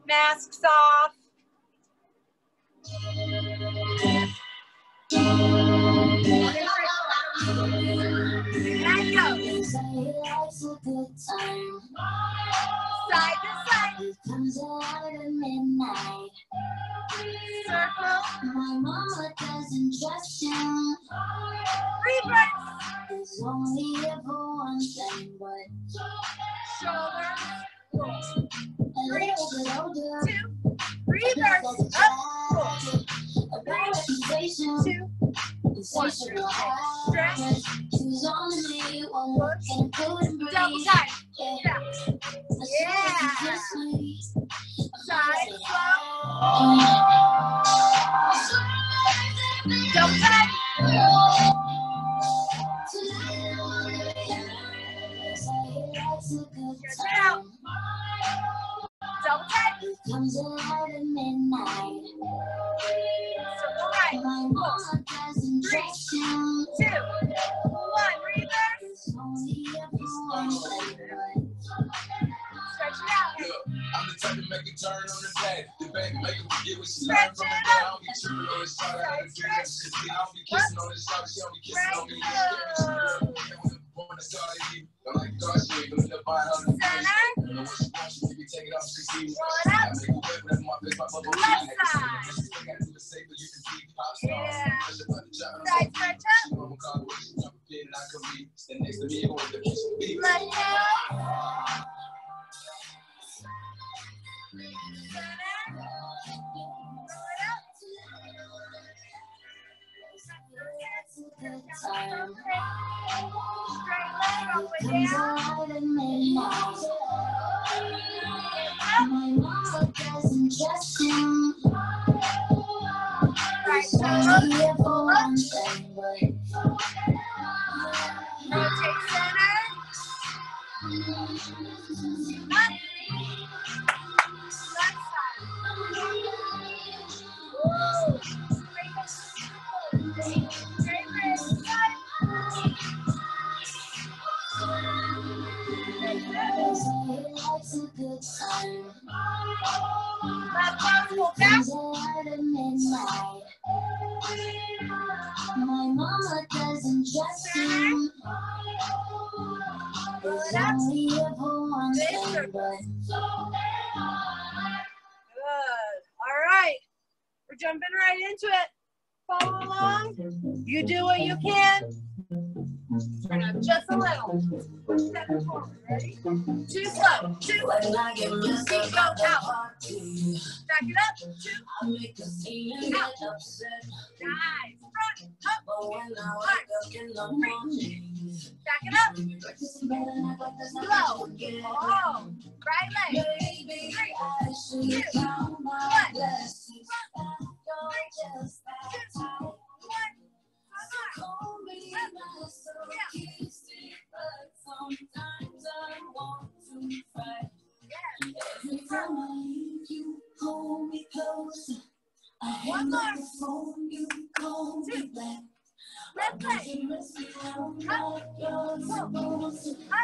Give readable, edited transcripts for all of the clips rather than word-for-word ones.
Masks off. And go. Side to side. Circle. My mama doesn't trust him. Reverse. There's only ever one thing, but Shoulders. a little bit older. 2. Reverse. Up. A bad reputation. 2. Insatiable eyes. Who's only one look and couldn't breathe. Double time. Yeah. Yeah. Side slow. Double time. Stretch it out. Double time. Comes out at midnight. Circle right. My mama doesn't trust him. 2. 1. Reverse. There's only ever one thing, but Stretch it out. Look, I'm the type to make a turn on the pad. The baby make her forget what she Stretch learned from it her out. dad. I don't be tripping on this shot. I don't be kissing on this shot. She don't be kissing on me. Right. Born to start it, I'm like, gosh, she ain't gonna live by her. Center. You know what she wants, she be taking off, she see me. Roll it I up. make a whip, that's my face, my bubble. Left side. Yeah. Side stretch up. Let go. good time. Straight leg all the way Comes down. out at midnight. My mama doesn't trust him. Right, He's only here for one thing, but rotate center. Up. Left side. Woo. Straight leg. it's a good time. Left arm pull back. Comes out at midnight. My mama doesn't trust him. He's only here for one thing, but Good. All right. We're jumping right into it. Follow along. You do what you can. Turn up just a little. Step forward. Ready? Too slow. Two. Feet go out. Back it up. Two. Out. Nice. Front. Up. One. Three. Back it up. Slow. Oh. Right leg. Three. Two. One. sometimes I want to fight. Every time I leave you, hold me closer. I hang up the phone, you call me back. Left leg. You must be around like you're supposed to. I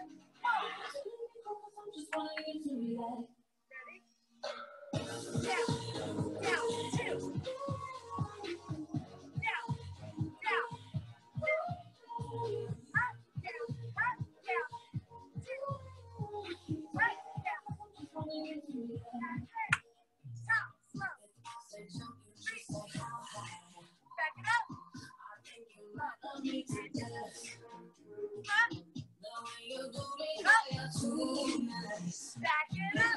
just want you to relax. Ready? Down. Down. Two. Down. Down. Up. Down. Up. Down. Two. Right. Down. Stop. Slow. Three. Back it up. Up. Up. Back it up.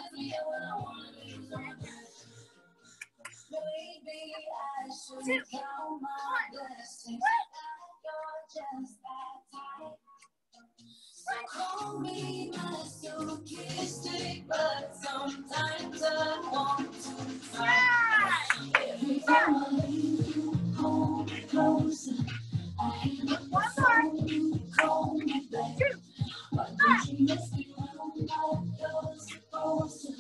Maybe I should Two. count my One. blessings. You're just that tight. So call me my sarcastic, but sometimes I want to fight. Every time I leave you, hold me closer. I hang up the phone, you call me back. But don't you miss me around like you're supposed to.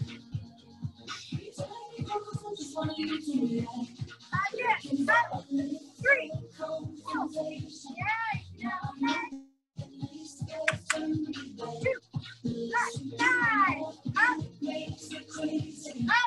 Just wanted you to react. Again. Up. Three. Four. Yeah. At least there's turn me back. Two. Left. Nine. Up. Makes me crazy. Up.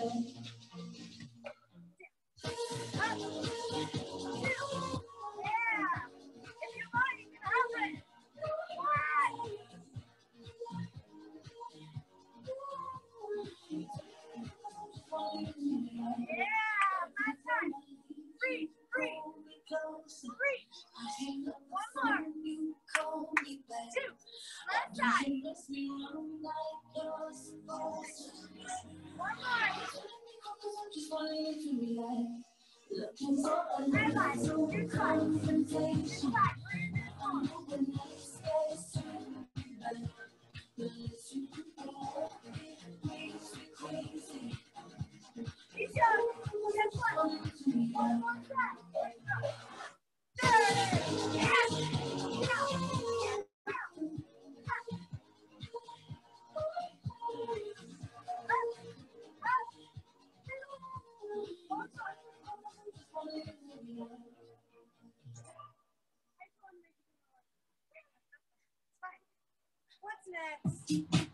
What's next?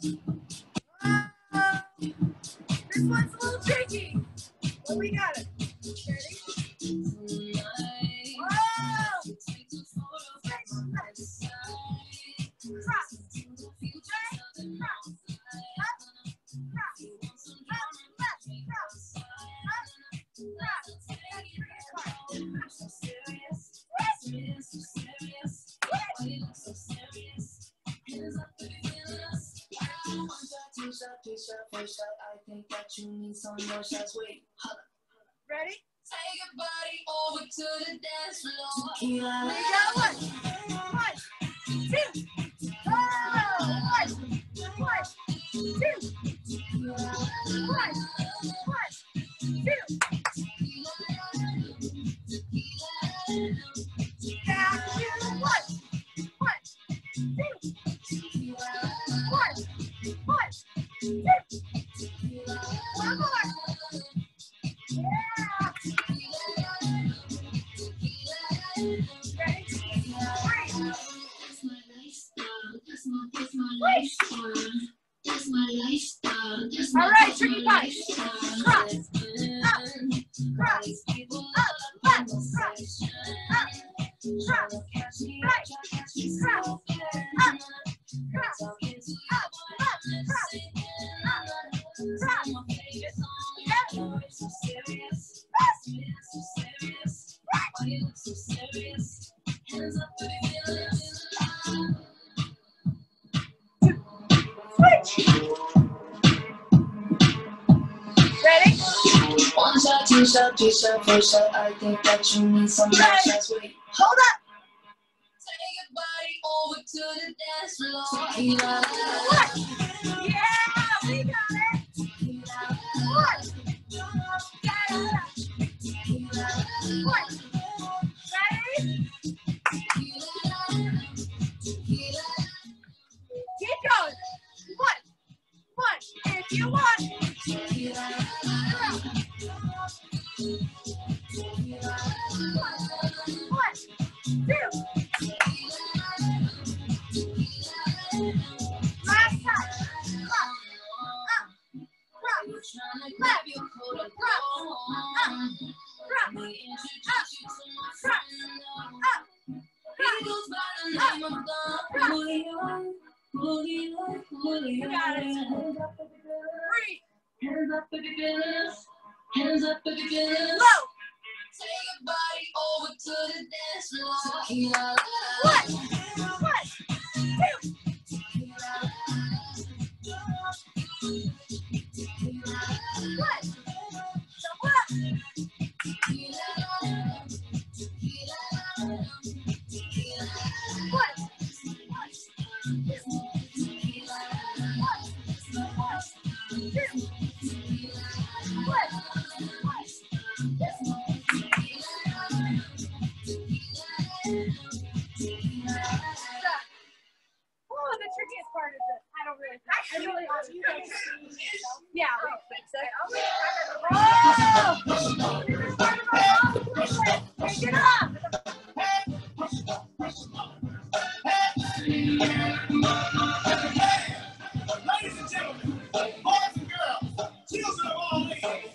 This one's a little tricky, but we got it. Ready? Whoa! Cross. Cross. Up. Cross. Up. Left. Cross. Up. Cross. First up, I think that you need some more shots. Wait, Ready? take your body over to the dance floor. We got one. 1, 2. Oh, 1, 2. 1, 2. Down to 1, 2. 1, 2. One more. Yeah. Ready? 3. All right, tricky fight. Cross. Up. Cross. Up. Left. Cross. Up. Cross. Right. Cross. Up. Cross. Up. Left. Cross. Up. Cross. Yep. Switch. Ready? One shot, two shot, three shot, four shot. I think that you need some more shots. Wait, Hold up. take your body over to the dance floor. Tequila. What? Yeah, we got it. What? What? Ready? Keep going. What? If you want. 1, 2. Last time. Cross. Up. Cross. Left. Cross. Up. Cross. Up. Cross. Up. Cross. You got it. 3. Hands up if you feel this. Hands up if you feel this. Low. Take your body over to the dance floor. Tequila. 1, 2. What? Jump up. What? Oh, the trickiest part is this. I don't really think. I really want you guys to see. Yeah, we fix it. Oh! Get up! Ladies and gentlemen, boys and girls, children of all ages,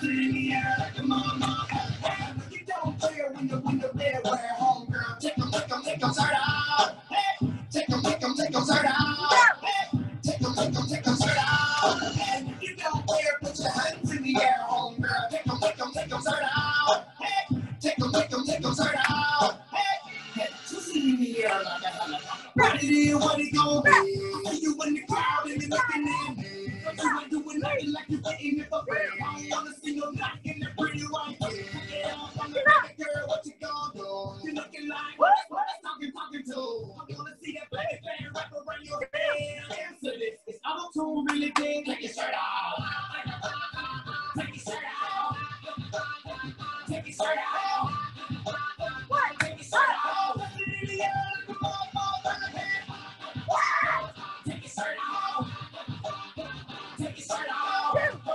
it in the air like a mama. You don't care when the red wear home, girl. Take them, shirt out. Hey, take them, shirt out. Hey, take them, shirt out. And if you don't care, put your hands in the air, home, girl. Take them, shirt out. Hey, take them, shirt out. Hey, twist it in the air like a helicopter. What it is, what it gon' be? You in the crowd and you're looking at me. You ain't doing nothing like you're getting it for free. I don't wanna see no knock in that pretty white kid. Yeah, I'm the girl, what you gon' do? You looking like what I'm talking to. I wanna see that baby fan wrap around your head. Answer this, is auto-tune really big? Take your shirt off. Take your shirt off. Take your shirt off. What? Take your shirt off. Put it in the air like a motherfucker. Take your shirt off. Take your shirt off.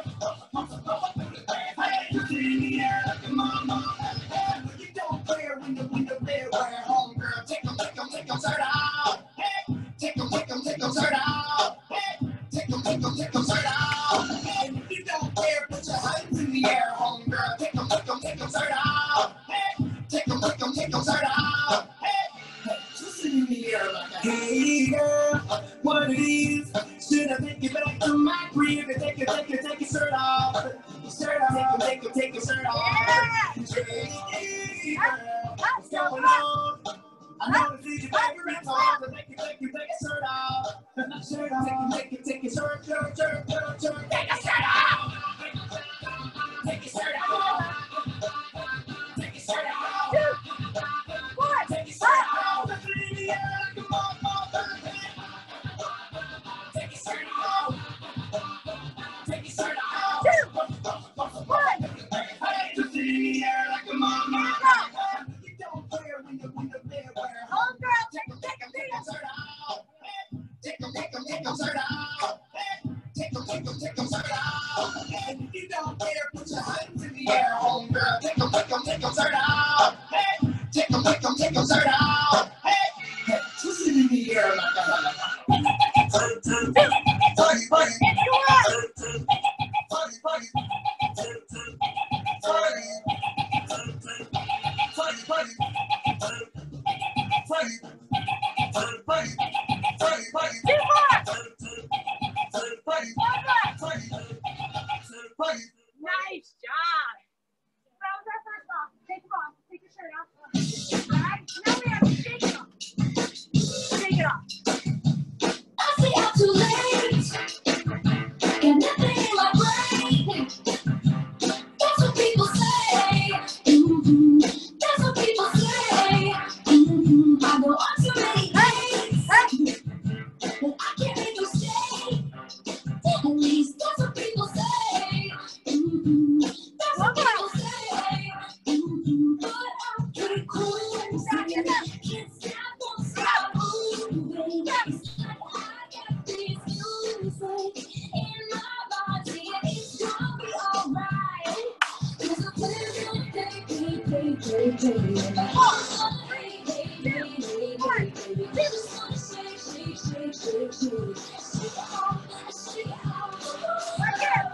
Hey, put it in the air like a motherfucker. You don't care when the red wear home, girl. Take them, shirt out. Hey, take them, shirt out. Hey, take them, shirt out. And if you don't care, put your hands in the air, home, girl. Take them, shirt out. Hey, take them, shirt out. Hey, twist it in the air like a hey, girl, what it is? Should I take you back to my crib and take your shirt off? Your shirt off. Take your shirt off. Hey, girl, what's going on? I know it's your favorite song, but take your shirt off. Shirt off. Take your shirt. Take your shirt off. Take your shirt off. Take your shirt off. What? Take your shirt off. Put it in the air like a motherfucker. Take your shirt off. Take your shirt off. What? Hey, put it in the air like a motherfucker. You don't care when the red wear home, girl. Take them, shirt out. Hey, take them, shirt out. Hey, take them, shirt out. And if you don't care, put your hands in the air, home, girl. Take them, shirt out. Hey, take them, shirt out. Hey, twist it in the air like a helicopter. Nice job. That was our first off. Take it off. Take your shirt off. All right. Now we have to take it off. Take it off. I stay out too late. Got nothing in my brain. That's what people say. That's what people say. I go on too many days, but I can't make you stay. At least that's what people say. That's what people say. But I keep cruising. Can't stop, won't stop moving. It's like I got this music in my body, and it's gonna be alright. 'Cause I'm playing play, and my heart's gonna play. Just wanna shake. Shake it off, shake it off. Right here.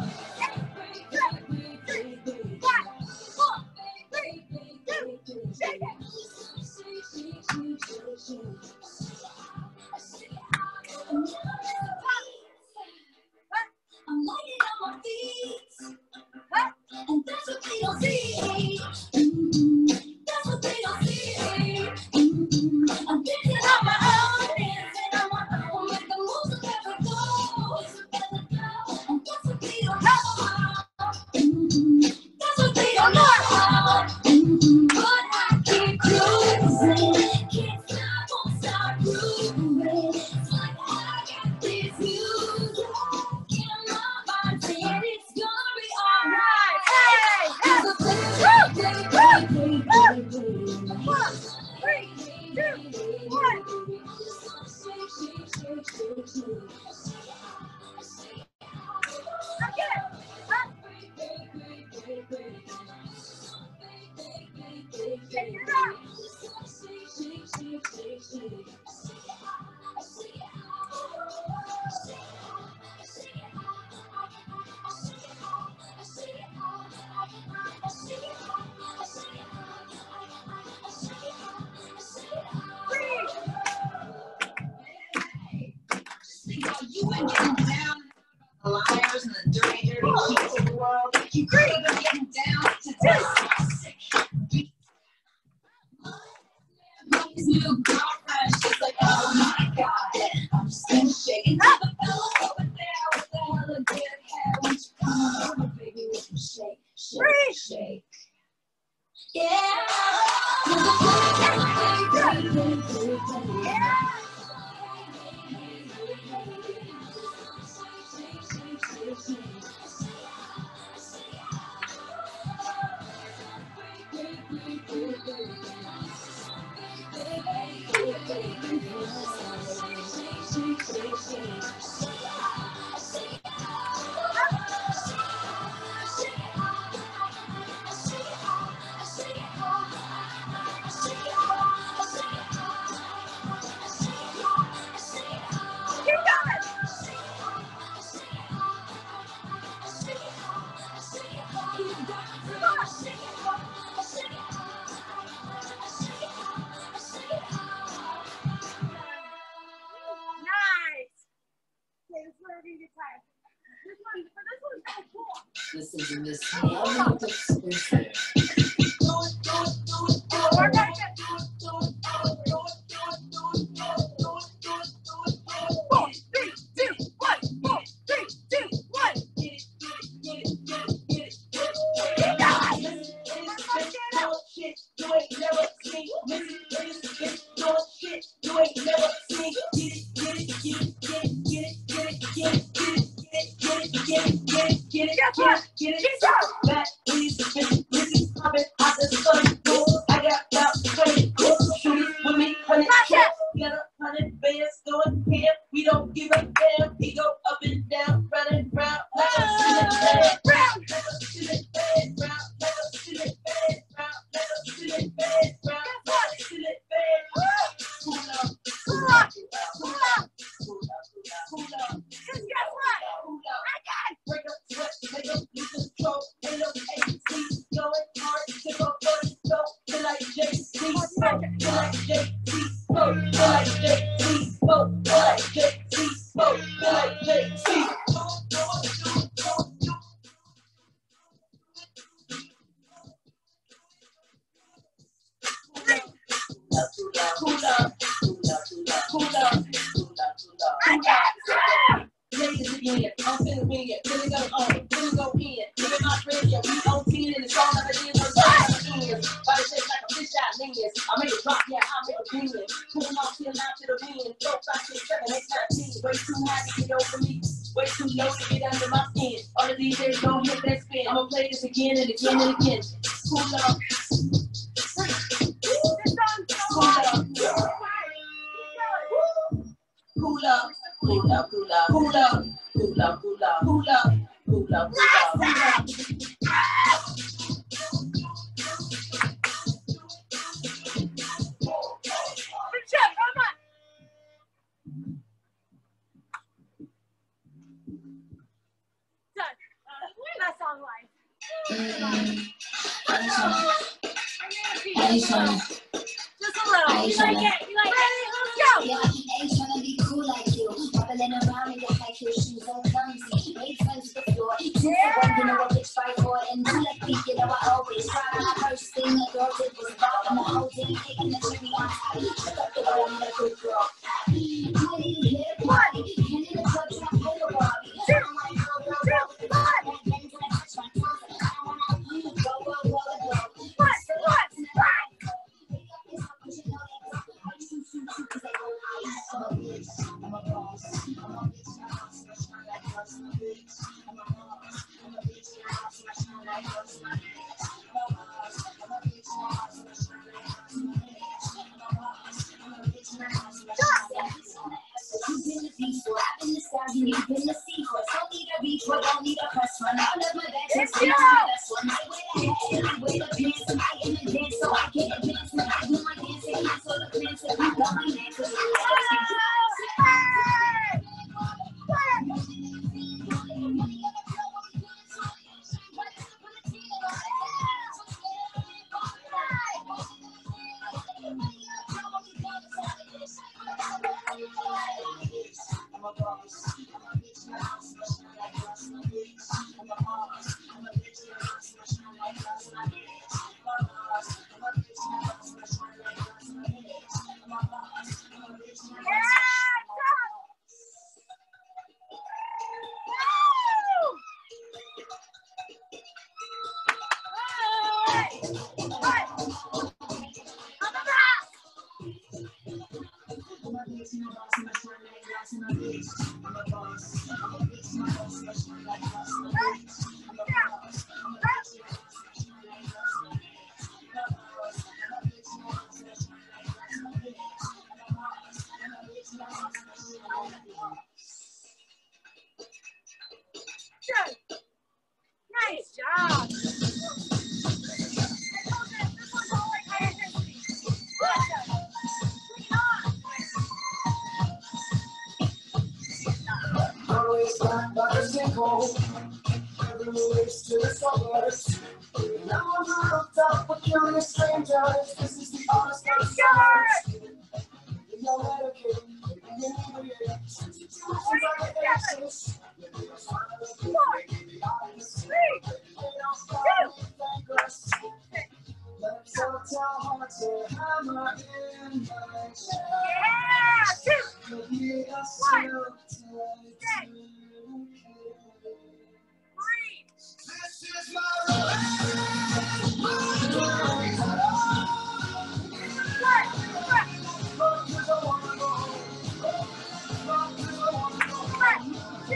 I'm lighting on my feet, and that's what they don't see. That's what they don't see. I'm dancing on my own, with the moves of every go. And that's what they don't know. That's what they don't know. But I keep cruising, can't stop, won't stop grooving. It's like I got this music in my body, and it's gonna be alright. Hey, hey. the world. You could have been getting down to this. His new girlfriend, she's like, oh my God, I'm just gonna shake it. The fella over there with the hella good hair, won't you come over, baby, we can shake, shake, shake. Yeah. Listen to this. We don't give a damn. He go up and down, running round like a silly bad round, like a silly bad round, like a silly bad round, like a silly bad round, like a silly bad. Cool up, cool up, cool up, cool up, cool up. Cause guess what? Cool up. I got break up sweat, make up lose control. Ain't no AC going hard, tip up first, go feel like JC, feel like JC, feel like JC, feel like JC, feel like JC. Ladies again, I'm finna win it, finna go on, finna go in. Look at my friends, yeah, we on 10 and it's all never ends, no time ends. Body shaped like a fish out lens. I make it drop, yeah, I make it win. Pulling off, till out to the wind. 4, 5, 6, 7, 8, 9, 10. Way too high to get over me, way too low to get under my skin. All of these days gon' hit that spin. I'ma play this again and again and again. Pull up. Pull up. Pull up. Pull up, pull up, pull up, pull up, pull up, pull up, pull up, pull up, pull up. Done. That song live. Just a little. You like it? You like it? Let's go. Yeah, I ain't tryna be cool like you. Wobbling around in your high heel shoes on clumsy. Made friends with the floor. 2 for 1, you know what bitch fight for. And do like me, you know I always try. First thing a girl did was bob and the whole thing taking the cherry on top. Took up the girl and let good girl. I didn't hit a party. And in the club trying to play the Barbie. I don't like girl with the body. And then when I touch my toes, I don't wanna go. What? I'm a bitch, I'm a boss, I'm a bitch, my house, my shine like us, I'm a bitch, I'm a boss, I'm a bitch, my house, my shine like us, my bitch, I'm a boss, I'm a bitch, my house, my shine like us, my bitch, I'm a boss, I'm a bitch, my house, my shine like us, my bitch. You've been the beast boy, I've been the stars and you've been the seahorse. Don't need a beach boy, don't need a press run. All of my bags are still the best one. I wear the hat and I wear the pants and I am the dance, so I can't advance when I do my dancing. I saw the plans that we got my man, 'cause I'm a boss, I'm a bitch, my house, my shine like us, my bitch, I'm a boss. Good. Nice job. Always black like a sinkhole. Every relates to the suburbs. Now I'm not on top of curious strangers. This is the honest answer. You're medicated. You're medicated. Situations are the answers. Maybe I'm smiling. Maybe I'm honest. They don't find me thankless. Let's all tell hearts to hammer in my chest. Maybe I still take to this is my revenge. My glory. Because I wanna go home. Because I wanna go home.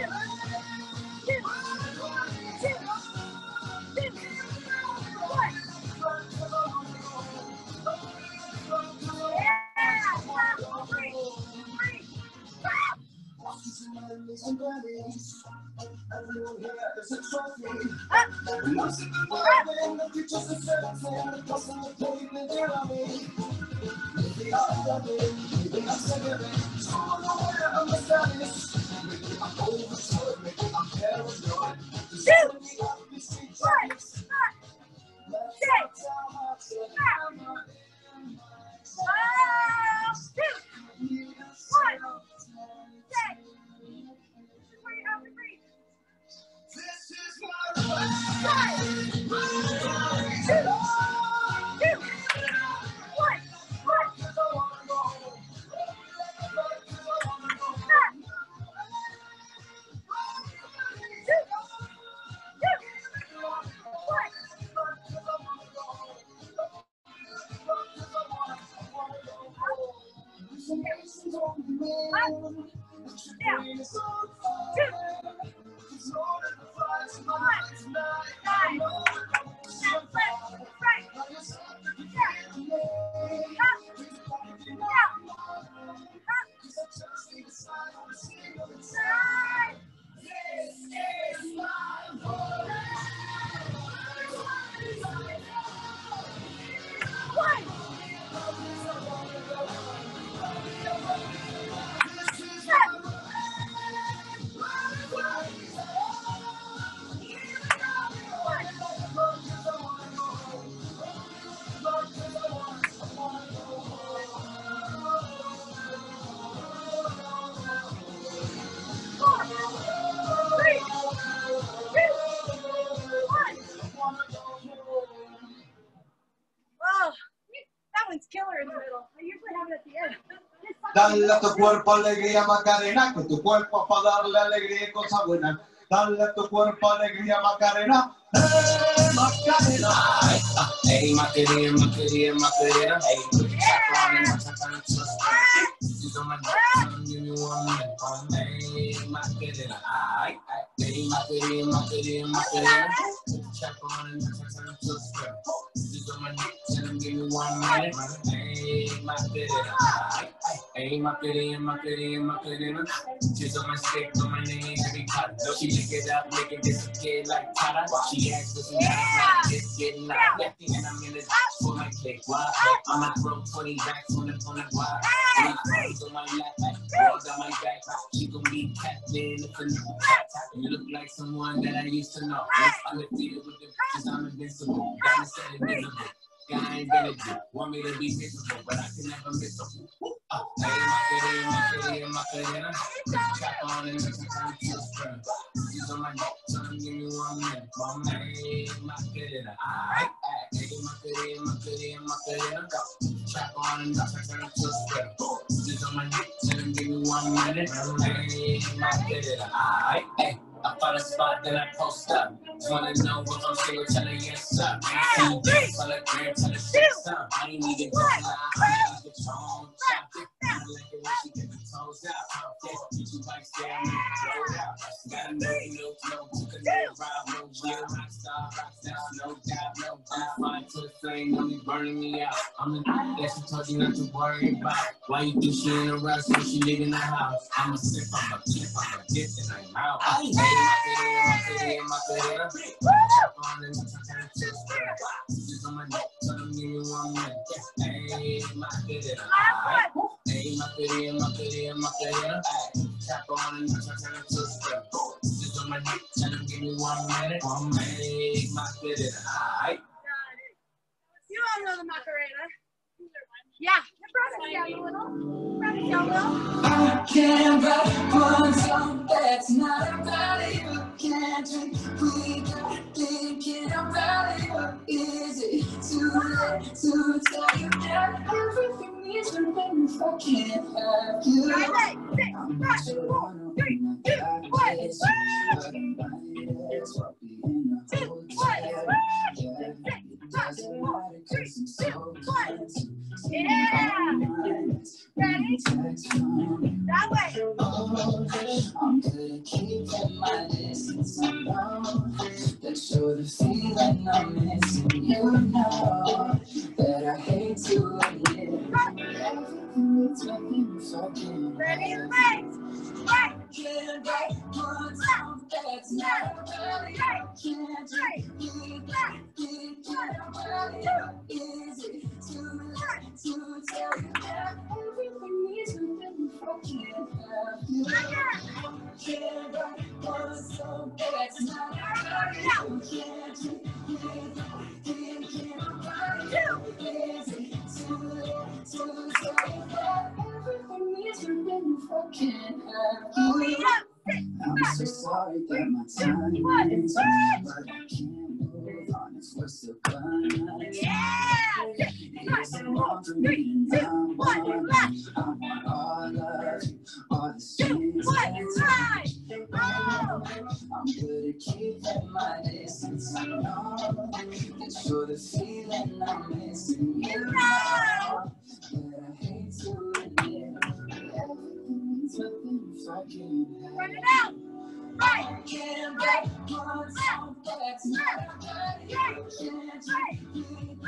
And grannies, everyone here is a trophy. Most of the world in the future's a certain, the person with pavement around me. Maybe I'm loving, maybe I'm singing, so unaware of my status. Maybe I'm overjoyed, maybe I'm paranoid. Just telling me up these street tracks. Let's tell how to hammer in my chest. Maybe I still take to this is my revenge. Because I wanna go home. Because I wanna go home. Killer in the middle. I usually have it at the end. Dale a tu cuerpo alegría, Macarena, con tu cuerpo para darle alegría y cosas buenas. Dale a tu cuerpo alegría, Macarena. Macarena. Hey, Macarena, Macarena, Macarena. Hey, put your chopper on and watch how time to spend. She's on my dick, give me 1 minute. Hey, Macarena. Hey, Macarena, Macarena, Macarena. Put your chopper on and watch how time to spend. She's on my dick, give me 1 minute. Hey, Macarena. Hey, Macarena, Macarena, Macarena. She's on my stick, on my name, every cut. She lick it up, make it disappear like Tata. She acts with some like it's getting loud. Lefty and I'm in the for my cake. Why? I'm not broke 20 backs on the why. My clothes on my lap, walls on my back. She gon' be Catman if a new cat. You look like someone that I used to know. I'm defeated with the bitches, I'm invincible. Gotta set it visible. I ain't gonna do. Want me to be miserable, but I can never miss them. Hey, Macarena, Macarena. Chop on and make some time to spring. She's on my neck, trying to give me 1 minute. Hey, Macarena. Hey, Macarena, Macarena, Macarena. Chop on and make some time to spring. She's on my neck, trying to give me 1 minute. Hey, Macarena. Hey. I find a spot, then I post up. Just wanna know if I'm single, tell her yes, sir. See you dance, tell her gram, tell her shit, son. I ain't even gonna lie, I get your own chop. I like it when she get the toes out. Get you like down and roll out. Gotta know you know, took a little ride, no real rock star, no doubt, no doubt. Fine to the flame, don't be burning me out. I'm in that she told you not to worry about. Why you think she in a rush when she leaving the house? I'm a sip, I'm a tip, I'm a dip, and I'm out. Hey, my career. On and turn to just on my neck, tell them give me 1 minute. Hey, my career. Hey, my career. Tap on and turn to strip. Just on my neck, tell them give me 1 minute. Hey, my career. Alright. You all know the Macarena. Yeah, press it down a little. Press it down a little. I can't write one song that's not about you. Can't drink without thinking about you. Is it too late to tell you that everything needs to be if I can't have you? I'm not sure one, 3, 2, 1. That's what we in a hotel. Yeah! Ready? That way! I'm good at keeping my distance. I know that you're the feeling I'm missing. You know that I hate to admit everything that's nothing if I can't. Ready? Legs! Right! Can't write one song that's not about you. Can't drink without thinking about you. Is it too late to tell you that everything needs to be if I can't have you? Can't write one song that's not about you. Can't drink without thinking about you. Is it too late to tell you that everything needs to be if I can't have you? I'm so sorry that my time is up, but I can't move on if we're still blind. It isn't wrong for me to now want. I want all of you, all the things that I'm good at keeping my distance. I know that you're the feeling I'm missing. You know that I hate to admit everything means nothing if I can't have. Run it out! Right! Can't write one song that's not about you. Can't drink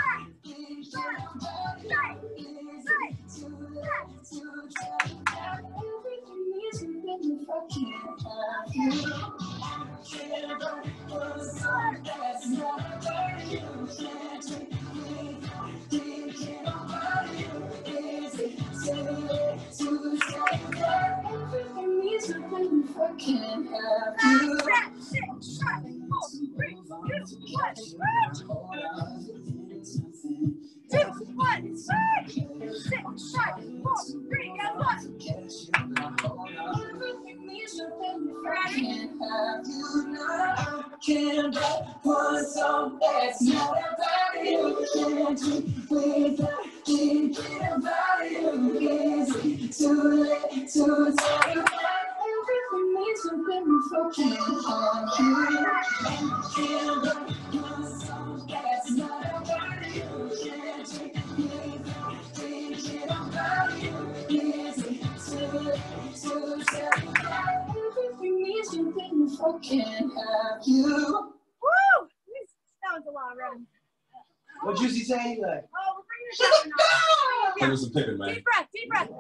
about you. Is it too late to tell you that everything needs to be if I can't have you? Can't write one song that's not about you. Can't drink thinking about you. Is it too late to tell you that everything needs to be if I can't have you? I'm trying to move on to catch you. I hold on to things, nothing. 2, 1, 6, 5, 4, 3, and 1. Catch you, but I hold on. Everything needs to be if I can't have you now. Can't write one song that's not about you. Can't drink without thinking about you. Is it too late to tell you that everything needs to be if I can't have you? Can't write one song that's not about you. Can't drink without thinking about you. Is it too late to tell you that everything needs to be if I can't have you? Woo! That was a long run. What Juicy say? Like, Oh, we're bringing it down now. There was some pippin', man. Deep breath, deep breath.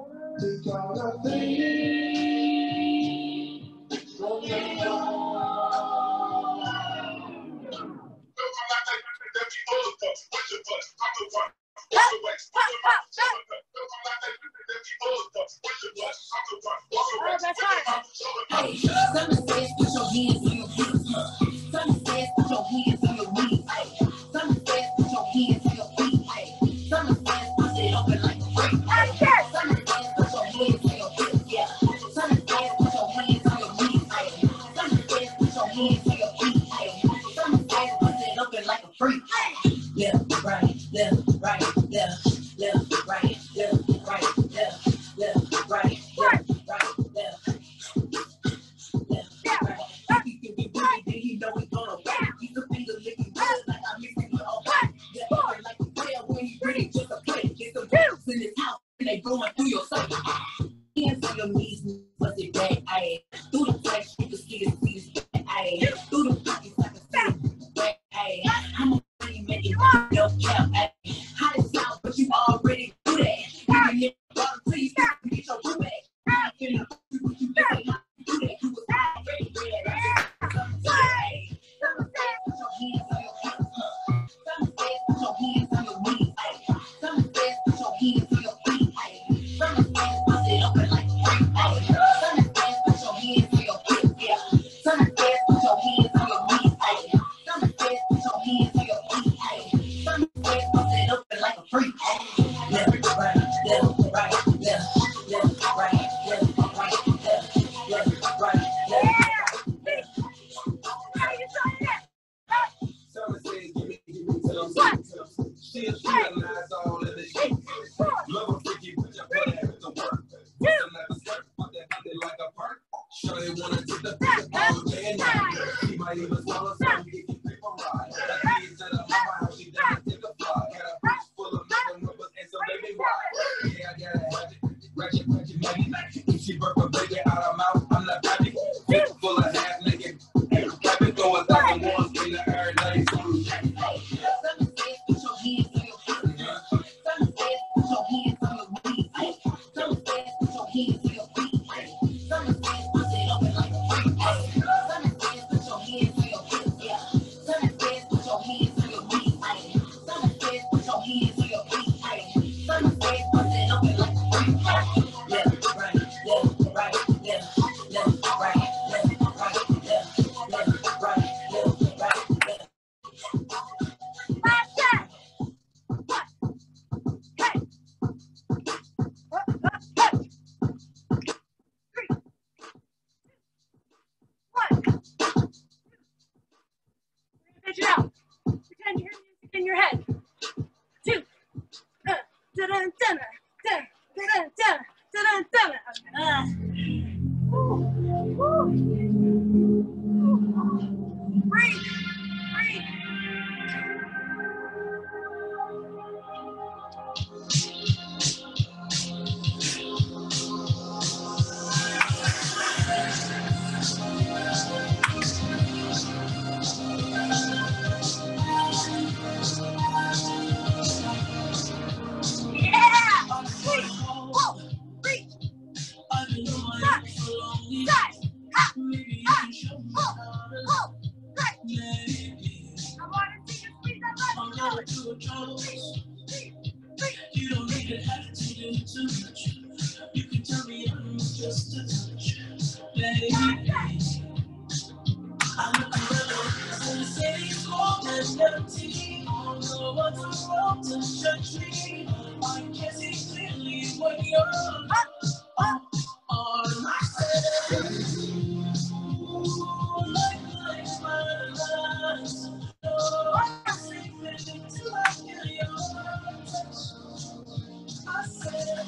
Oh, that's hard. Hey, someone says put your hands on your feet. Someone says put your hands on your knees. Someone says put your hands on your feet. Someone says put it open like a freak. Someone says put your hands on your hips. Yeah. Someone says put your hands on your knees. Someone says put your hands on your feet. Someone says put it open like a freak. Left, right, left, right, left, left, right, left, right, left, left, right, left, right, left. She a nice all in the sheets. Love a freaky bitch, I put that to work. Looking like a skirt, put that under like a perk. Sure they wanna take the picture all day and night. She might even swallow some if you paper ride. I need to the mama how she doesn't take a fly. Got a bitch full of nothing numbers and some baby wine. Yeah, I gotta have it. Ratchet, money. If she birth a baby out of mouth, I'm not happy. Full of half naked. Got me throwing 1,000 in the air night. Pitch it out. Pretend you hear music in your head. 2. Dun, dun, dun, dun, dun, dun, dun, dun. Breathe. Breathe. You don't need to have to do too much. You can tell me I'm just a touch, baby. I look around and say it's cold and empty. No one's around to judge me. I can see clearly when you're on my side. Like my eyes. No, I'm sleeping till I feel your touch. I said,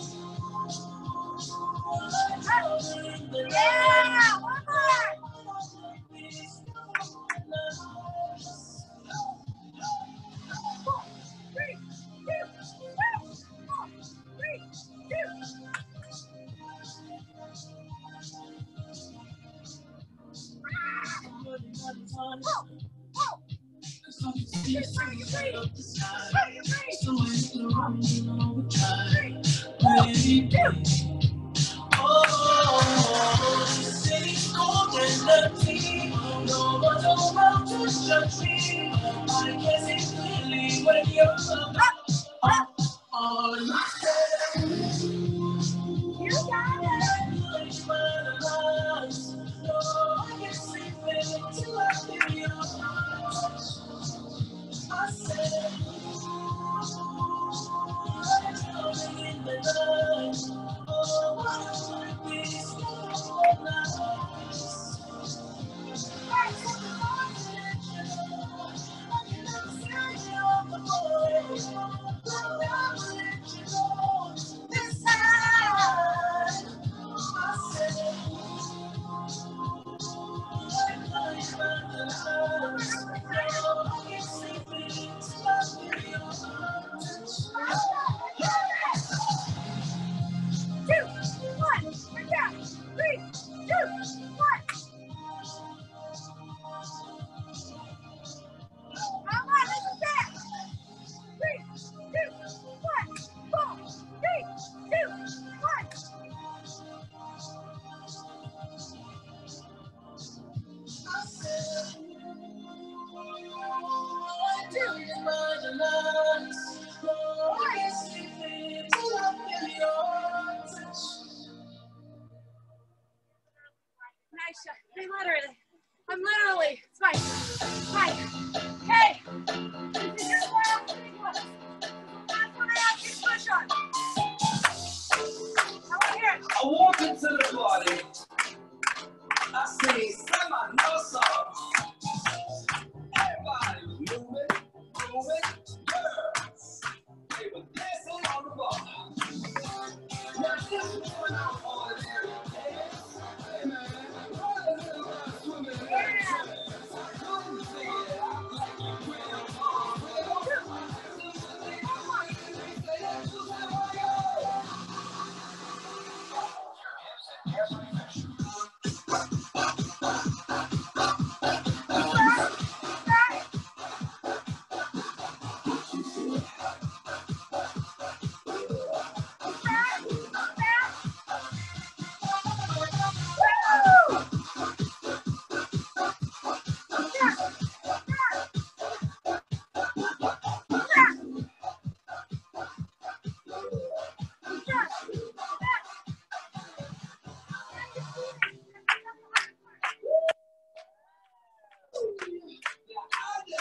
Yeah, one more.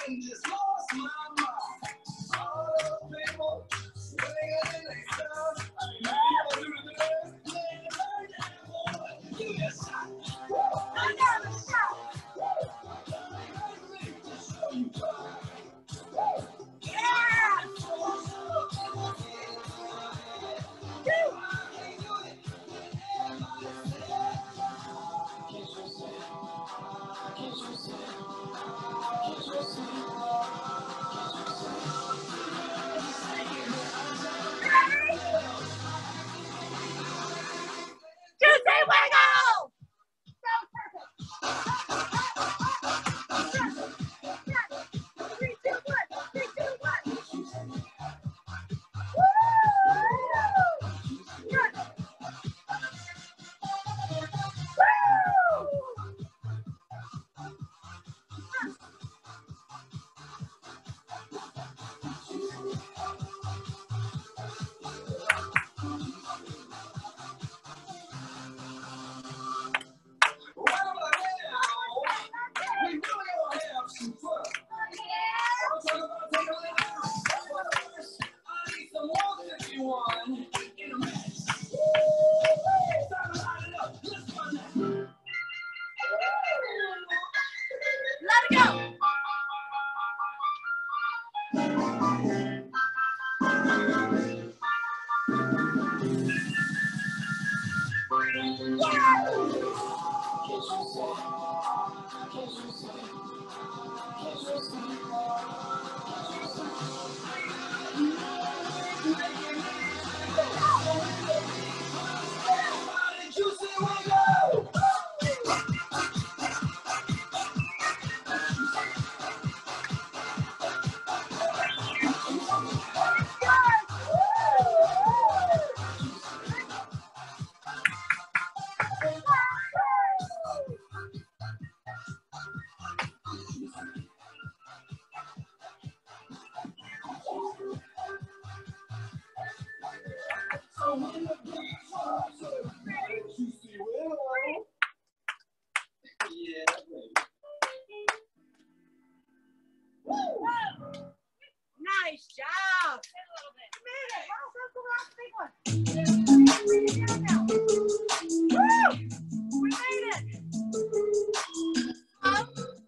and just lost my mind. All those people swinging in their stuff. Give me a shot. I got a shot. Yeah. Tuesday wiggle! That was perfect. 3, 2, 1. 3, 2, 1. Woo! Good. Let it go. Nice job. You made it. Well, that's the last big one. Bring it down now. Woo! We made it. Up.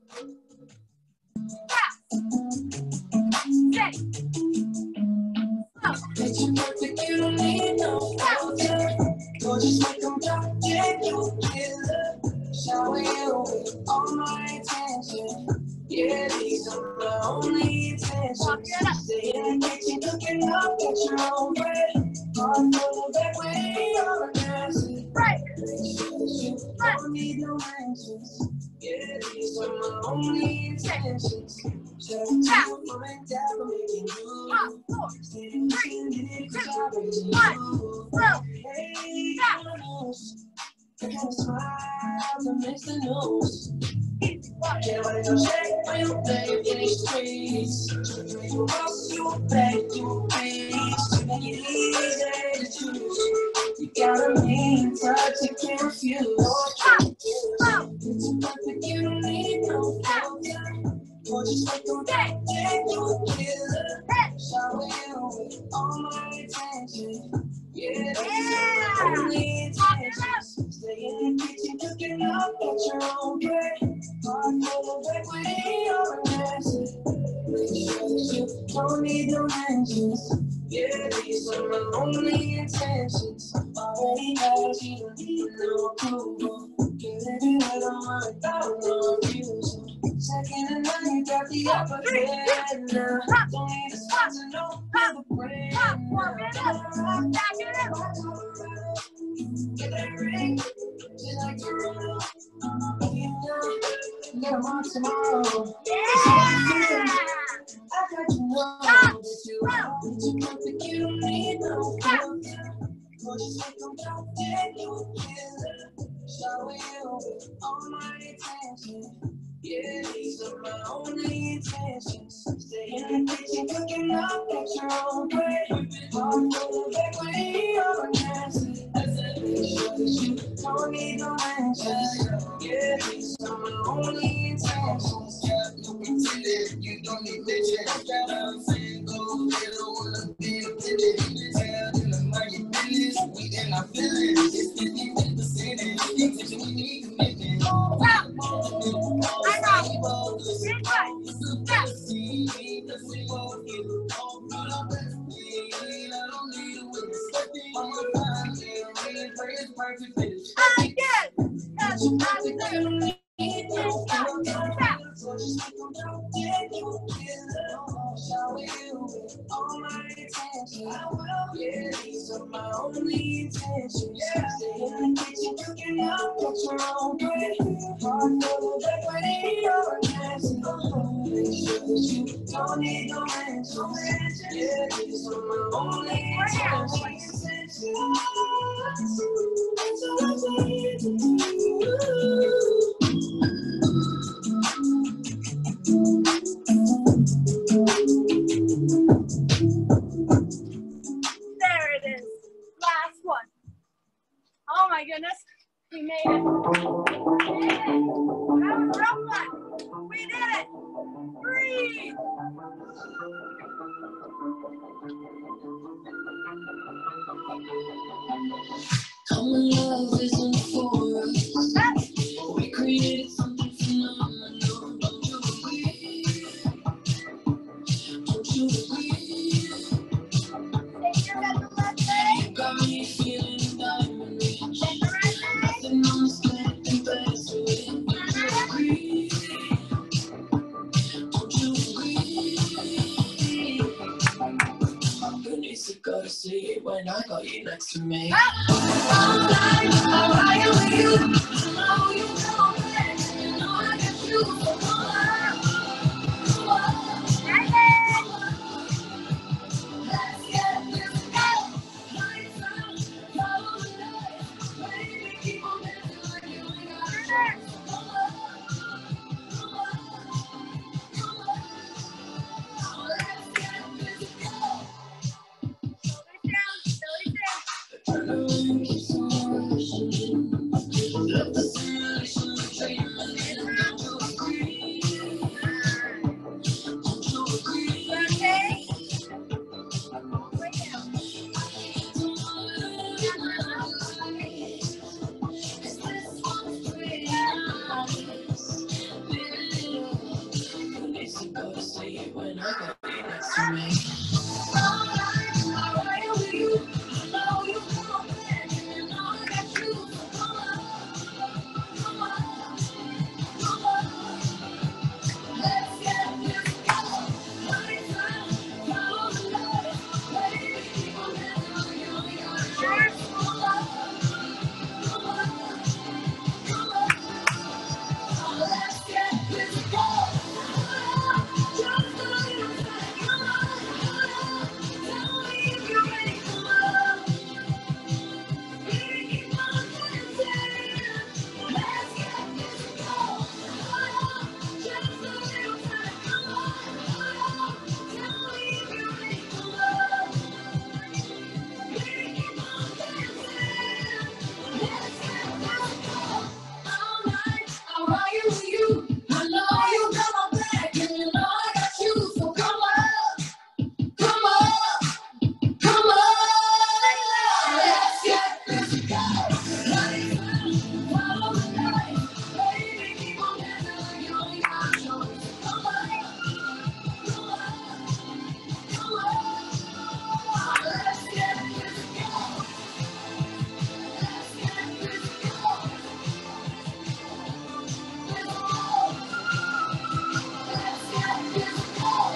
Back. Stay. Up. You don't need no filter. Go just like I'm talking, you killer. Shower you with all my attention. Yeah, these are my only intentions. Stay in the kitchen cooking up, get your own bread. Heart full of equity, all the acid. Right. Make sure that you don't need no mentions. Yeah, these are my only intentions. Check it out, find out, making you. 4, 3, 2, 1. Hey, animals, the kind of smile that makes the news. Can't wait to check when you play in these streets. You cross, you back, you face. To make it easy to choose. You got a mean touch, you can't refuse. It's perfect, you don't need no filter. Or just like a back, you a killer. Shower you with all my attention. Yeah, these are my only intentions. Stay in the kitchen cooking up, get your own bread. Heart full of equity, all the acid. Make sure that you don't need no mentions. Yeah, these are my only intentions. Already got you, don't need no approval. Get it in, I don't want it, I don't know refusal. Second and now you got the upper hand now. Don't need a sponsor, no other brand now. Get that ring, just like Toronto. You know, get them on tomorrow. Yeah. I got you know that you perfect, you don't need no filter. Or just like I'm talking, you a killer. Shower you with all my attention. Yeah, these are my only intentions. Stay in the kitchen cooking up, get your own bread. Heart full of equity, all the acid. Make sure that you don't need no mentions. Yeah, these are my only intentions. You can feel it, you don't on me, bitch. I'm saying go, they don't wanna be a bitch. Tell them to mind your business. We in our feelings. It's 50%. Intention, we need commitment. There it is. Last one. Oh my goodness. We made it. We did it. That was a rough one. We did it. Breathe. Common love isn't for us. We created something phenomenal. Don't you agree? Don't you agree? Take your head to the left leg. You got me feeling diamond rich. Take the right leg. Nothing on this planet compares to it. Don't you agree? Don't you agree? Goodness, I gotta say it when I got you next to me. All night, I'll ride with you. I know you know it. You know I got you. So come on, come on. Let's get this go. Lights out, follow the light. Baby, keep on dancing like you ain't got a chance. Come on, come on, come on. Let's get this go. Adrenaline keeps on rushing. Love the simulation, the dreaming. Don't you agree? Don't you agree? Okay. When I got you next to me. All night, I'll ride with you. I know you know it. You know I got you. Come on, come on, come on. Let's get this go. Lights out, follow the light. Baby, keep on dancing like you ain't got a chance. Come on, come on, come on. Let's get this go. Just a little time. Come on, tell me if you're ready. Come on, baby, keep on dancing. Let's get this go. Just a little time. Come on, tell me if you're ready. Come on, baby, keep on dancing. Let's get this go. All night, I'll ride with you. I know you got my back, and you know I got you. So come on, come on, come on. Let's get this go. Lights out, follow the light. Baby, keep on dancing like you ain't got a choice. Come on, come on, come on. Let's get this go. Let's get this go. Let's go. Let's get this go.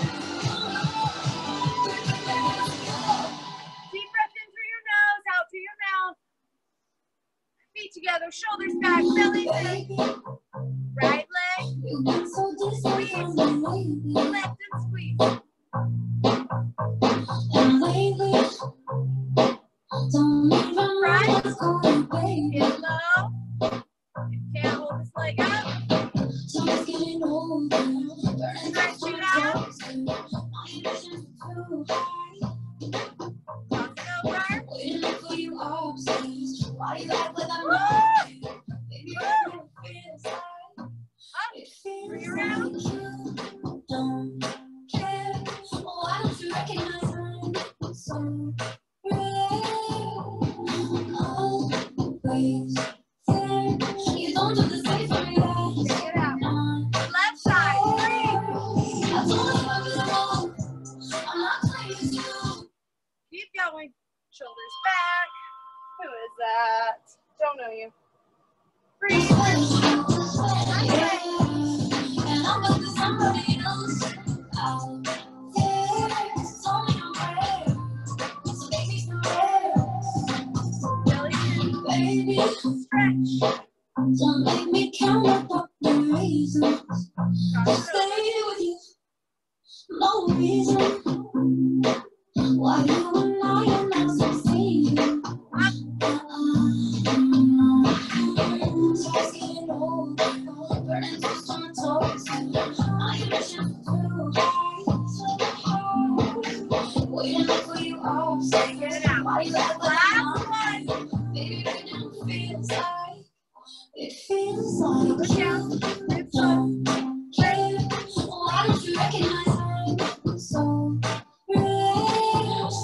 Deep breath in through your nose, out through your mouth. Feet together, shoulders back, belly in. Right leg, squeeze. Lift and squeeze. Right, get low. You can't hold this leg up. Stretch it out. Cross it over. Up, bring it around. Who is that? Don't know you. Free. And I'm with somebody else out there. So many prayers. So baby, baby, stretch. Don't make me count up the reasons to stay with you. No reason why you and I are not succeeding. Just getting old, burning through some toes. I am just too high. Waiting for you all, saying why you let the last one. Baby, right now it feels like you don't care. Why don't you recognize I'm so rare?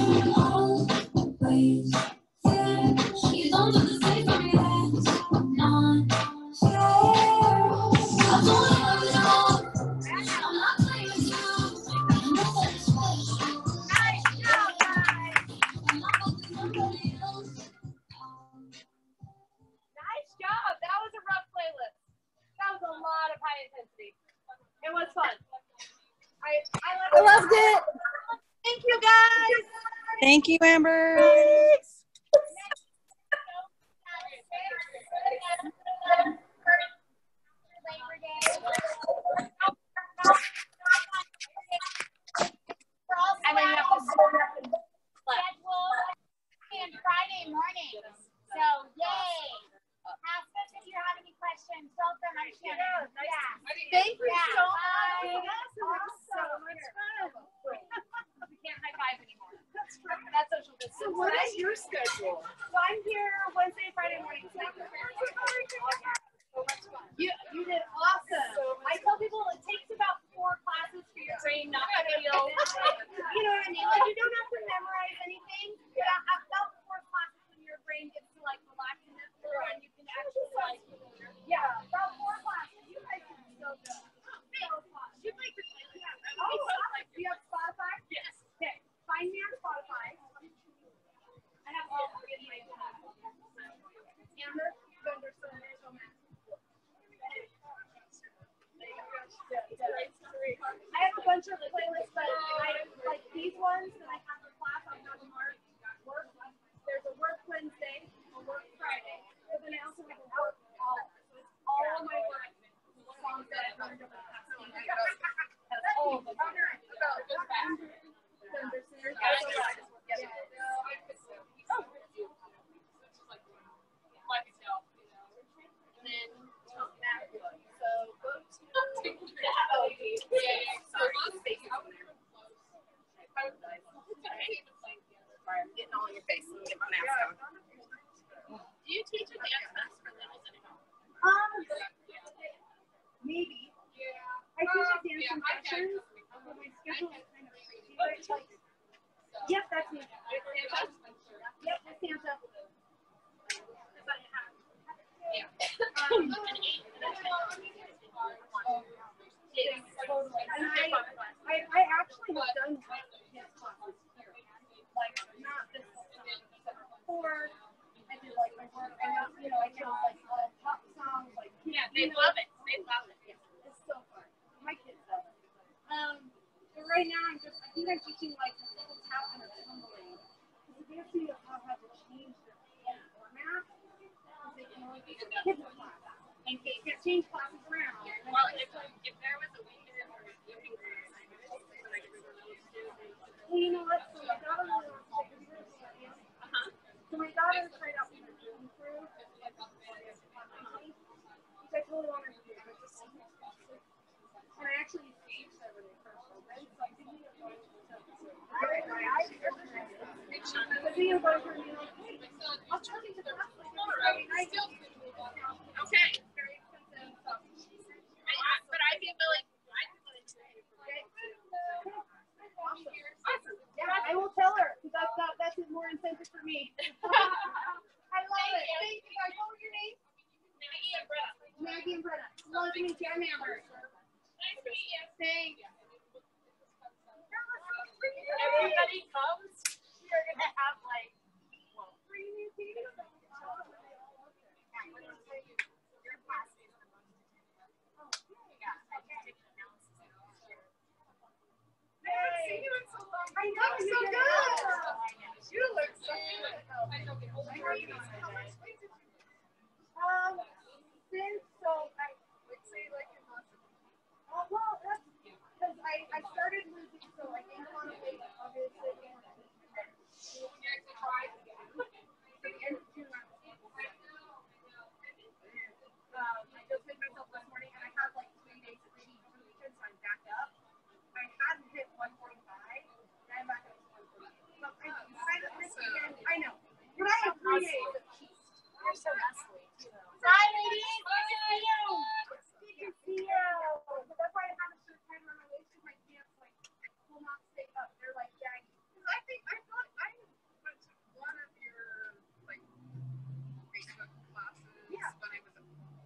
Always there. You don't do the same for me, that's not fair. I told you I was wrong. I'm not playing with you. I know that it's special. Nice job, guys. I'm not with somebody else. Nice job. That was a rough playlist. That was a lot of high intensity. It was fun. I loved it. Thank you, guys. Thank you, Amber. Thanks. And then you have to schedule and Friday mornings. So yay! Ask us if you have any questions. Throw them our channel. Yeah. Thank you so Bye. much. Yes, it was so much fun. We can't high five anymore. That's right. That's social distance. So what is your schedule? So I'm here Wednesday, Friday morning. So much fun. You did awesome. I tell people it takes about 4 classes for your brain not to feel. You know what I mean? Like you don't have to memorize anything. About 4 classes when your brain gets to like relax in this floor and you can actually like about 4 classes. You guys are so good. So fun. You like the you have Spotify? Yes. Okay. Find me on Spotify. I have all 3 of my Amber, Thunder, so mad. I have a bunch of playlists, but I like these ones that I have for class. I'm not work. There's a work Wednesday, a work Friday, but then I also have a work all. So it's all my work songs that I've learned over the past week. That's all of them. Sorry, I'm getting all in your face. Let me get my mask on. Do you teach a dance class for littles anymore? Maybe. I teach a dance in sessions, but my schedule is kind of crazy. Yep, that's me. Yep, that's Santa. Yeah. I actually have done dance classes here. Like, not this before. I did like my work, and I chose like pop songs, like they love it. They love it. Yeah. It's so fun. My kids love it. But right now I think I'm teaching like a little tap and a tumbling. Because they have to know how to change their format. Because they can only be in the kids class. And they can't change classes around. Well, if there was a weekend or evening class, I would like everyone else to do. Well, you know what? So my daughter really wants to take a video. So my daughter tried out for the Zoom crew. Which I totally wanted to do. And I actually staged her when they first opened. So I didn't even go to I'll charge you to the rest of the okay. Very expensive. But I'd be willing to. Awesome. Yeah, I will tell her because that's more incentive for me. I love it. Thank you guys. What was your name? Maggie and Brenna. Maggie and Brenna. Love to meet you. I'm Amber. Nice to meet you. Thanks. Everybody comes. We're gonna have like 3 new people. I know, you're so good. You look so good. Since so I would say like in well, that's because I started losing, so I gained a lot of weight, obviously. I just made myself this morning, and I had like 3 days of cheat on the weekend, so I'm back up. I hadn't hit 145, and I'm back up to 148. So this weekend, I know, but I have 3 days of cheat. You're so muscly, too. Hi, ladies. Good to see you. Good to see you. But that's why I have a shirt tied around my waist, because my pants like will not stay up. They're like jaggy. I think I thought I went to one of your like Facebook classes when I was a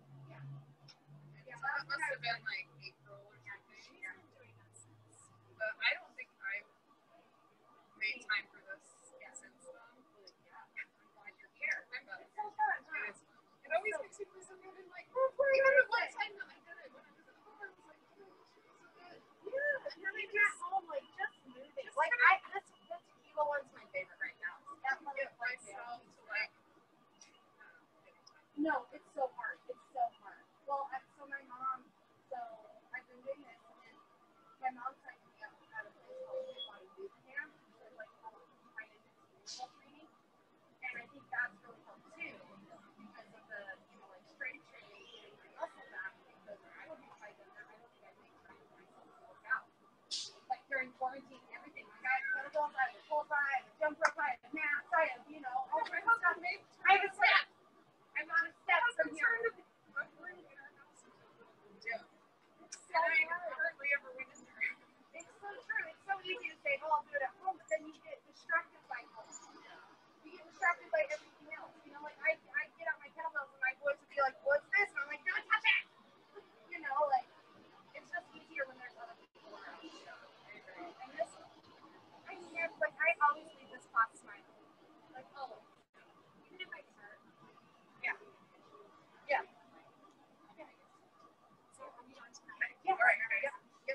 so that must have been like April or something. But I don't think I've made time for this since then. I'm glad you're here. It always makes me feel so good and like even the one time that I did it when I was at home, I was like, oh, so good. Yeah, and then I get home like just moving. Like this tequila one's my favorite right now. That one Get myself to like no, it's so hard. It's so hard. Well, so my mom, so I've been doing this, and my mom signed me up at a place called Body Boot Camp. So it's like right into physical training, and I think that's really helped too because of the like strength training and my muscle back. Because I don't think if I did that, I don't think I'd make time for myself to work out. Like during quarantine and everything, like I had kettlebells, I have a pull-up, I have a jump rope, I have mats, I have all my stuff. I have a step. I'm not a step from here. I hardly ever went in there. It's so true. It's so easy to say, oh, I'll do it at home, but then you get distracted by home. You get distracted by everything else. Like I get out my kettlebells and my boys would be like, what's this? And I'm like, don't touch it. Like it's just easier when there's other people around. And this, I always leave this class smiling. Like always. Even if I hurt. Yeah. Yeah. So are we on tonight? Yeah. All right. Yep. Yep.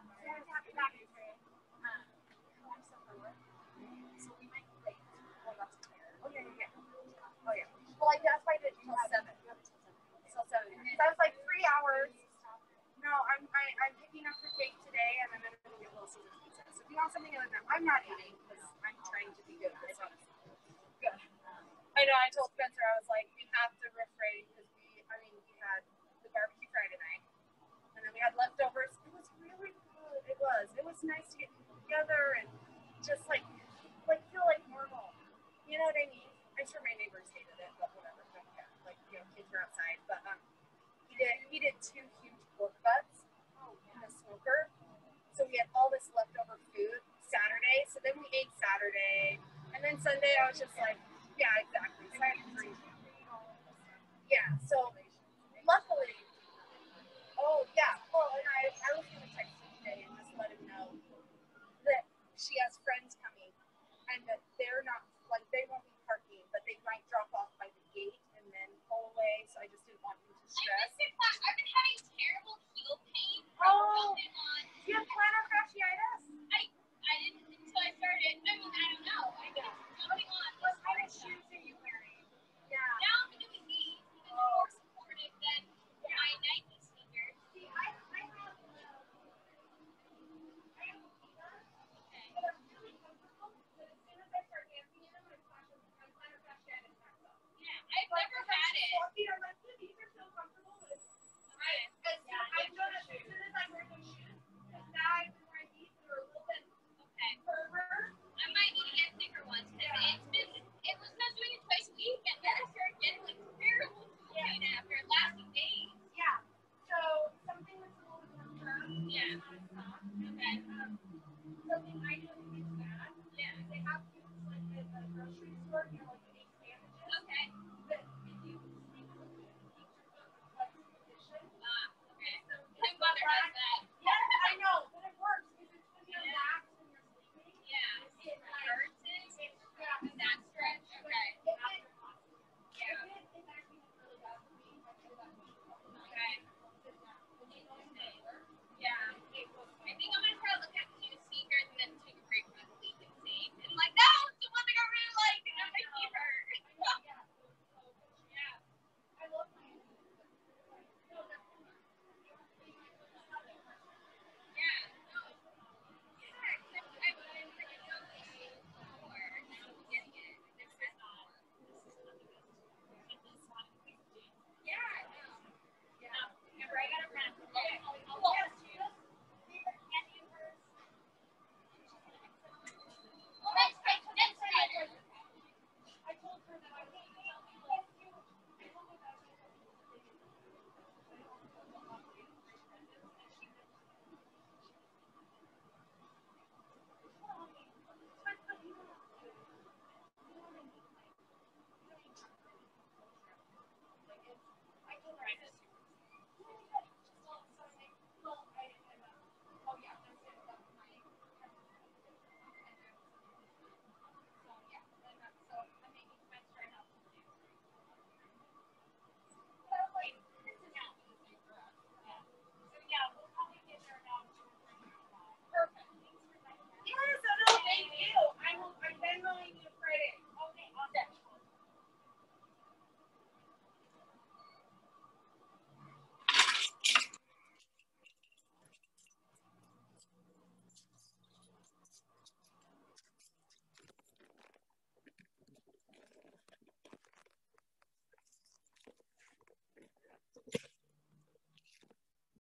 So we might be late. Oh, that's fair. Oh, yeah. Oh, yeah. Well, that's why I did it till 7. Till 7. So I was like 3 hours. No, I'm picking up for cake today, and I'm going to get Little Caesar's pizza. So if you want something other than that, I'm not eating because I'm trying to be good. Good. I know. I told Spencer, I was like, we have to refrain because we had the barbecue Friday night, and then we had leftovers. It was really good. It was nice to get people together and just like feel like normal. You know what I mean? I'm sure my neighbors hated it, but whatever. Don't care. Kids were outside, but he did 2 huge pork butts in the smoker. So we had all this leftover food Saturday. So then we ate Saturday, and then Sunday I was just like, yeah, exactly. So I had 3. Yeah. So luckily, oh yeah. Well, and I was gonna text him today and just let him know that she has friends coming, and that